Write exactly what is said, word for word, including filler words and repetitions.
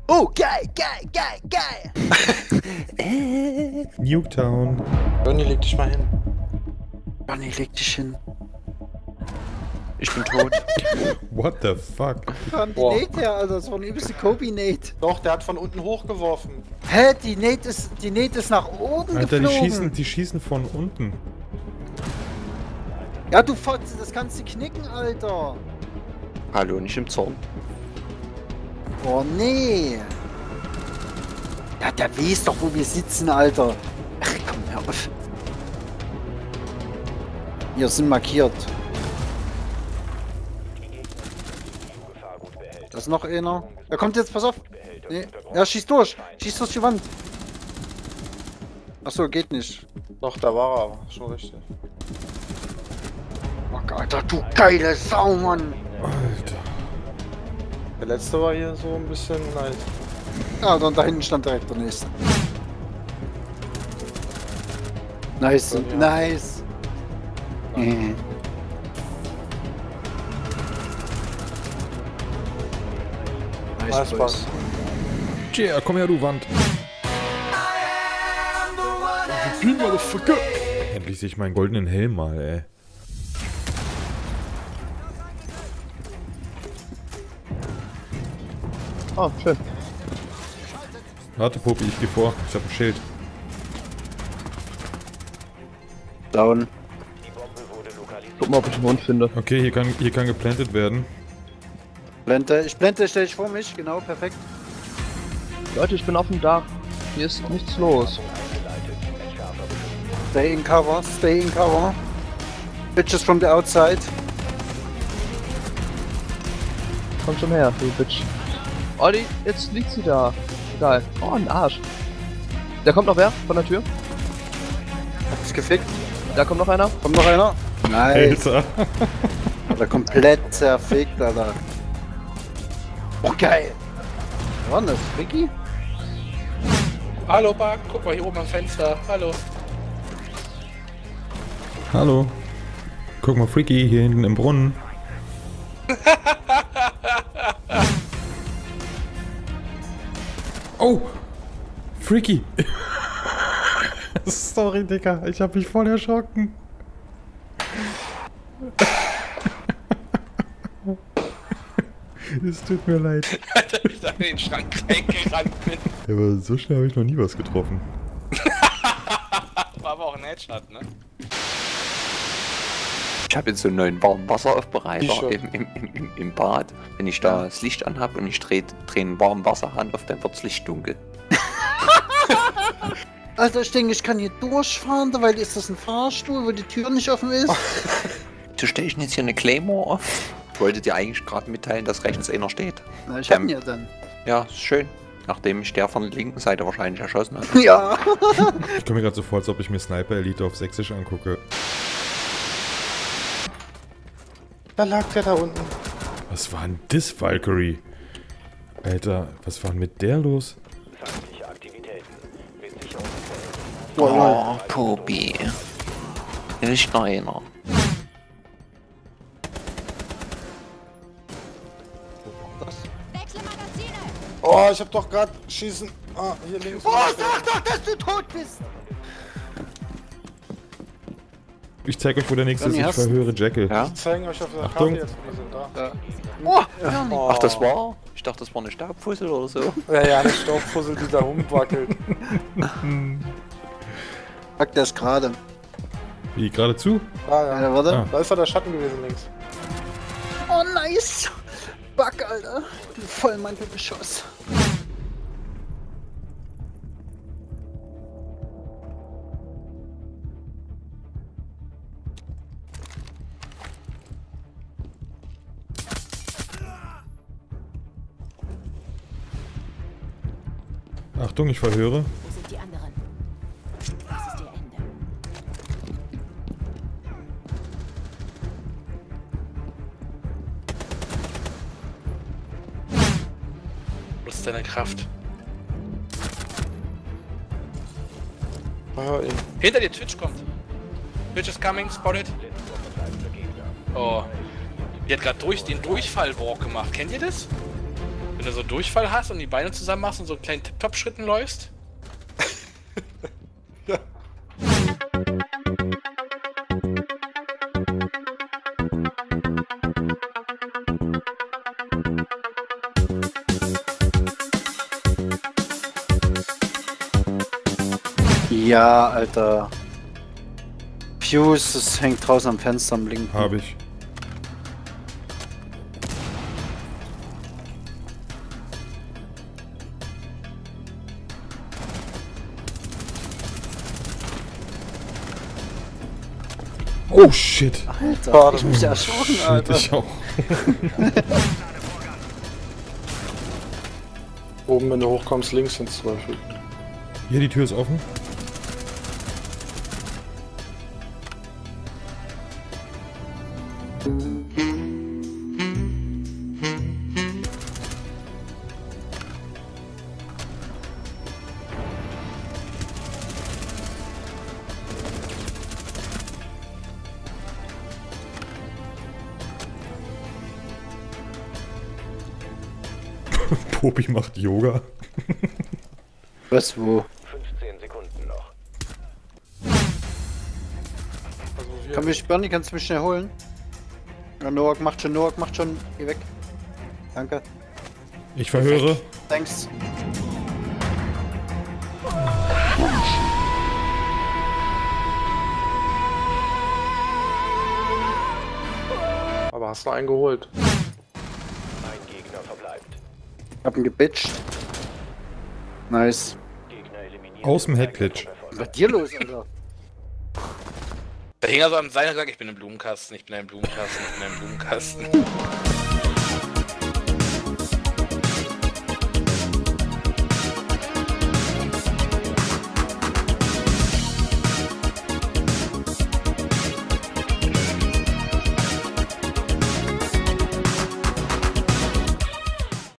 Oh, geil, geil, geil, geil! äh. Nuketown. Johnny, leg dich mal hin. Johnny, leg dich hin. Ich bin tot. What the fuck? Wo kam die Boah. Nate her, Alter? Das war eine übelste Kobe-Nate. Doch, der hat von unten hochgeworfen. Hä? Die Nate ist, die Nate ist nach oben Alter, die geflogen. schießen, die schießen von unten. Ja, du Fotze, das kannst du knicken, Alter. Hallo, nicht im Zorn. Oh, nee. Ja, der weiß doch, wo wir sitzen, Alter. Ach, komm, hör auf. Wir sind markiert. Da ist noch einer. Er kommt jetzt, pass auf. Nee. Ja, schieß durch. Schieß durch die Wand. Achso, geht nicht. Doch, da war er aber. Schon richtig. Oh, Alter, du geile Sau, Mann. Alter. Der letzte war hier so ein bisschen nice. Ja, und da hinten stand direkt der nächste. Nice, Ja. nice. Mhm. Nice, Nice Boys. Pass. Yeah, komm her, du Wand. Endlich sehe ich meinen goldenen Helm mal, ey. Oh, schön. Warte, Popi, ich geh vor. Ich hab ein Schild. Down. Guck mal, ob ich einen Hund finde. Okay, hier kann, hier kann geplantet werden. Blende, ich blende, stell dich vor mich, genau, perfekt. Leute, ich bin auf dem Dach. Hier ist nichts los. Stay in cover, stay in cover. Bitches from the outside. Komm schon her, du Bitch. Olli, jetzt liegt sie da. Egal. Oh, ein Arsch. Da kommt noch wer von der Tür. Hat sich gefickt. Da kommt noch einer. Kommt noch einer? Nice. Alter. Alter, komplett zerfickt, Alter. Oh, geil. Was war denn das? Ricky? Hallo, Bug, guck mal hier oben am Fenster. Hallo. Hallo. Guck mal, Freaky, hier hinten im Brunnen. Oh! Freaky! Sorry, Digga, ich hab mich voll erschrocken. Es tut mir leid. Alter, ich da in den Schrank reingerannt bin. Ja, aber so schnell habe ich noch nie was getroffen. War aber auch ein Headshot, ne? Ich habe jetzt so einen neuen warmen Wasseraufbereiter T-Shirt. im, im, im, im Bad. Wenn ich da das Licht anhab und ich drehe dreh einen warmen Wasserhahn auf, dann wird das Licht dunkel. Alter, ich denke, ich kann hier durchfahren, weil ist das ein Fahrstuhl, wo die Tür nicht offen ist? So stelle ich jetzt hier eine Claymore auf. Ich wollte dir eigentlich gerade mitteilen, dass rechts einer steht. Na, ich hab ihn Ähm, ja dann. Ja, ist schön. Nachdem ich der von der linken Seite wahrscheinlich erschossen habe. Ja. Ich komme mir gerade so vor, als ob ich mir Sniper Elite auf Sächsisch angucke. Da lag der da unten. Was war denn das, Valkyrie? Alter, was war denn mit der los? Oh, Popi. Hier ist noch einer. Oh, ich hab doch gerade schießen. Ah, hier links. Oh, sag doch, dass du tot bist! Ich zeig euch, wo der nächste ist. Johnny, Ich hast- verhöre Jekyll. Ja? Die zeigen euch auf der Achtung. Karte jetzt, wo die sind da. Ja. Oh, Johnny. Oh. Ach, das war? Ich dachte, das war eine Staubfussel oder so. Ja, ja, eine Staubfussel, die da rumwackelt. Fuck, der ist gerade. Wie, geradezu? Ah, ja. Ja, warte. Ah. Da ist ja der Schatten gewesen links. Oh, nice. Bug, Alter. Du Vollmantelbeschoss. Achtung, ich verhöre. Wo sind die anderen? Das ist ihr Ende. Nutz deine Kraft. Ah, ihn. Hinter dir, Twitch kommt. Twitch is coming, spotted. Oh. Die hat gerade durch den Durchfallwalk gemacht. Kennt ihr das? Wenn du so Durchfall hast und die Beine zusammen machst und so kleinen Tip-Top-Schritten läufst? Ja. Ja, Alter. Fuse, das hängt draußen am Fenster am linken. Hab ich. Oh shit. Alter, ich mich erschrocken, Shit, Alter. ich auch. Oben, wenn du hochkommst, links sind zwei Stück. Hier, die Tür ist offen. Popi macht Yoga. Was, wo? fünfzehn Sekunden noch. Also wir Komm, mich, Bernie, kannst du mich schnell holen? Ja, Noak macht schon, Noak macht schon. Geh weg. Danke. Ich verhöre. Thanks. aber hast du einen geholt? Ein Gegner verbleibt. Hab ihn gebitcht. Nice. Gegner eliminiert. Aus dem Heckglitch. Was ist bei dir los, Alter? Der hing also am Seil und sagt, ich bin im Blumenkasten, ich bin ein Blumenkasten, ich bin ein Blumenkasten.